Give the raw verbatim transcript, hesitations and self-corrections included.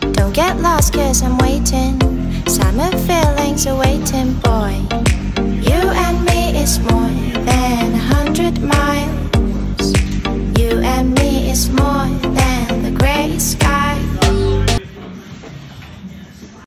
Don't get lost cause I'm waiting. Summer feelings are waiting, boy. You and me is more than a hundred miles. You and me is more